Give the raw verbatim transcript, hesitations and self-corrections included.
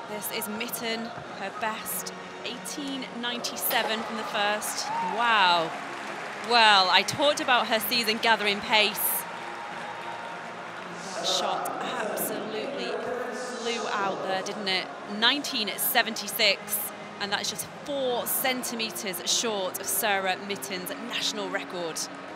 This is Mitton, her best, eighteen ninety-seven from the first. Wow. Well, I talked about her season gathering pace. That shot absolutely flew out there, didn't it? nineteen seventy-six, and that's just four centimetres short of Sarah Mitton's national record.